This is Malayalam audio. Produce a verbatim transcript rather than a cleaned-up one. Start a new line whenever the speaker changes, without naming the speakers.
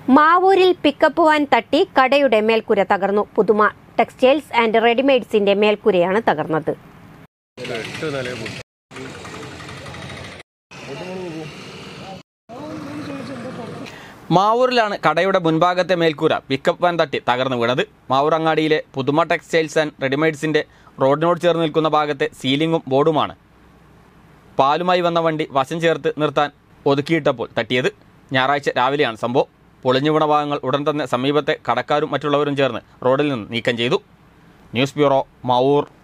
മാവൂരിൽ പിക്കപ്പ് വാൻ തട്ടി കടയുടെ മേൽക്കൂര തകർന്നു. പുതുമ ടെക്സ്റ്റൈൽസ് ആൻഡ് റെഡിമെയ്ഡ്സിന്റെ മേൽക്കൂരയാണ് തകർന്നത്.
മാവൂരിലാണ് കടയുടെ മുൻഭാഗത്തെ മേൽക്കൂര പിക്കപ്പ് വാൻ തട്ടി തകർന്നു വീണത്. മാവൂർ അങ്ങാടിയിലെ പുതുമ ടെക്സ്റ്റൈൽസ് ആൻഡ് റെഡിമെയ്ഡ്സിന്റെ റോഡിനോട് ചേർന്ന് നിൽക്കുന്ന ഭാഗത്തെ സീലിംഗും ബോർഡുമാണ് പാലുമായി വന്ന വണ്ടി വശം ചേർത്ത് നിർത്താൻ ഒതുക്കിയിട്ടപ്പോൾ തട്ടിയത്. ഞായറാഴ്ച രാവിലെയാണ് സംഭവം. പൊളിഞ്ഞു വീണ ഭാഗങ്ങൾ ഉടൻ തന്നെ സമീപത്തെ കടക്കാരും മറ്റുള്ളവരും ചേർന്ന് റോഡിൽ നിന്ന് നീക്കം ചെയ്തു. News bureau, Mavoor.